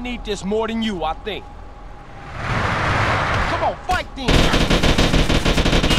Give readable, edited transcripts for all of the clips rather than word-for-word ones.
need this more than you, I think. Come on, fight then!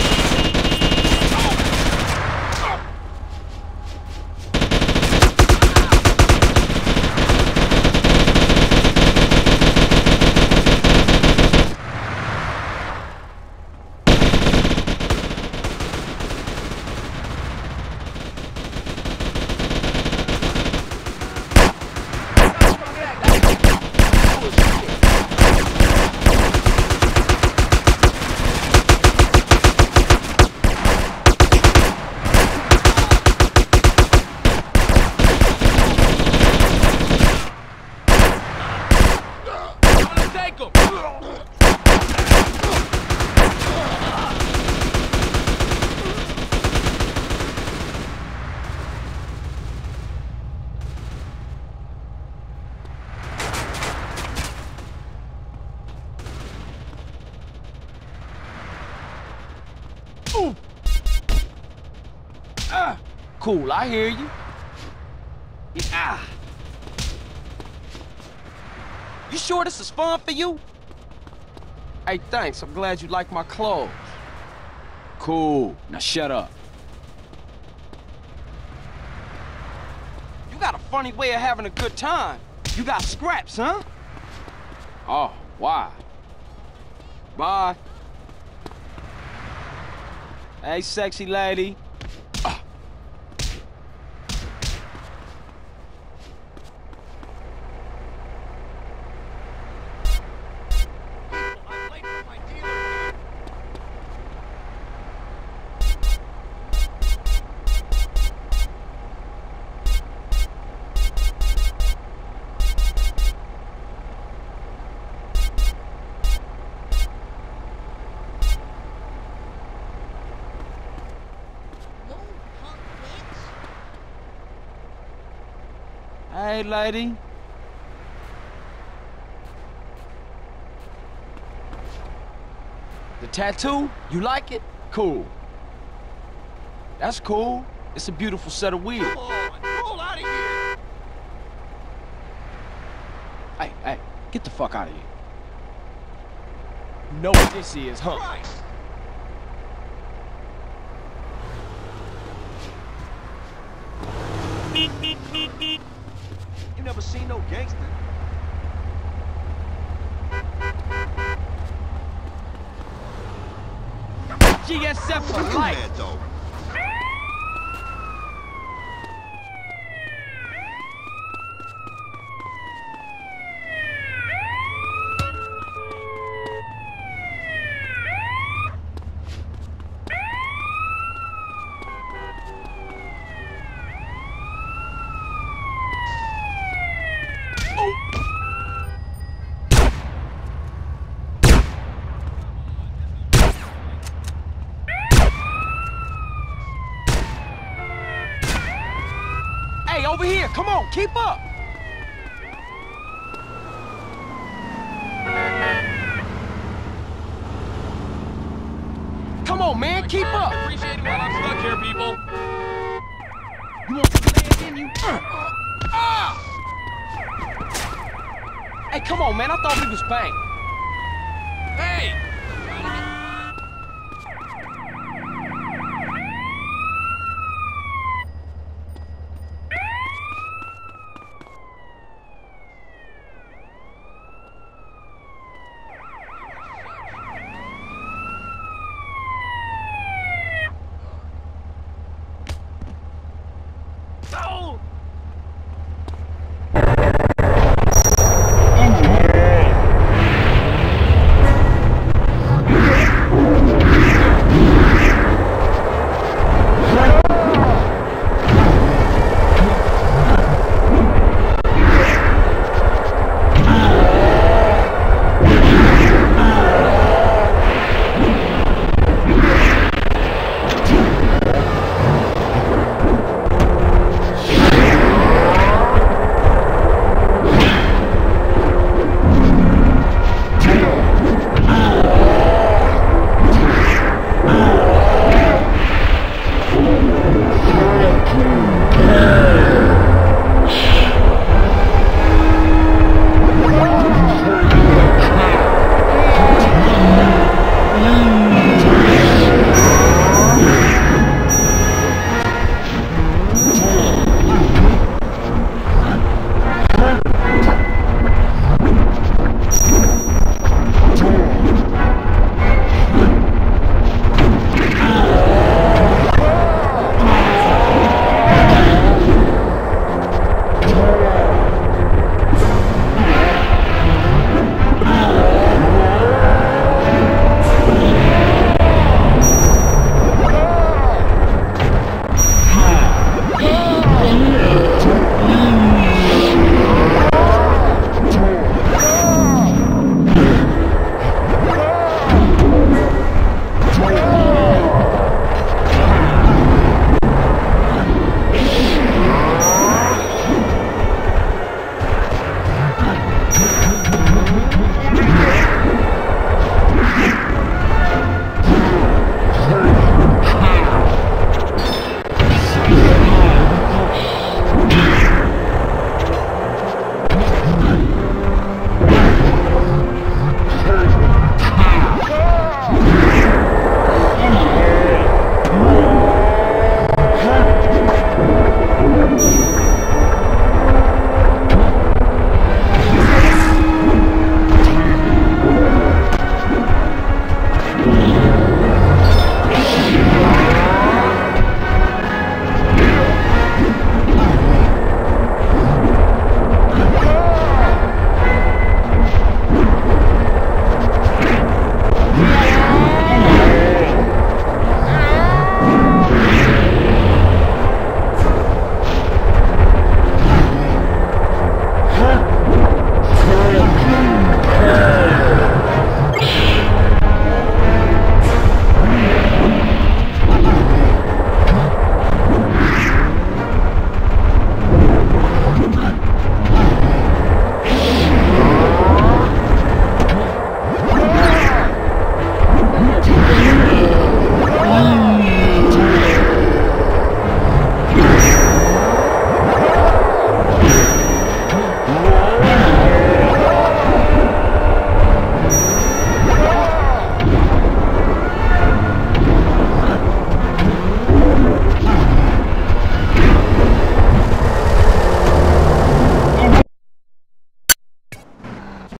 Cool, I hear you. Yeah. You sure this is fun for you? Hey, thanks. I'm glad you like my clothes. Cool. Now shut up. You got a funny way of having a good time. You got scraps, huh? Oh, why? Bye. Hey, sexy lady. Hey, lady. The tattoo? You like it? Cool. That's cool. It's a beautiful set of wheels. Come on, roll out of here! Hey, get the fuck out of here. You know what this is, huh? Christ. You never seen no gangster? GSF for Look at life. that, though. Hey, over here, come on, keep up. Come on, man, keep up. Appreciate it while I'm stuck here, people. You want some land in you? Hey, come on, man, I thought we was bang. Hey!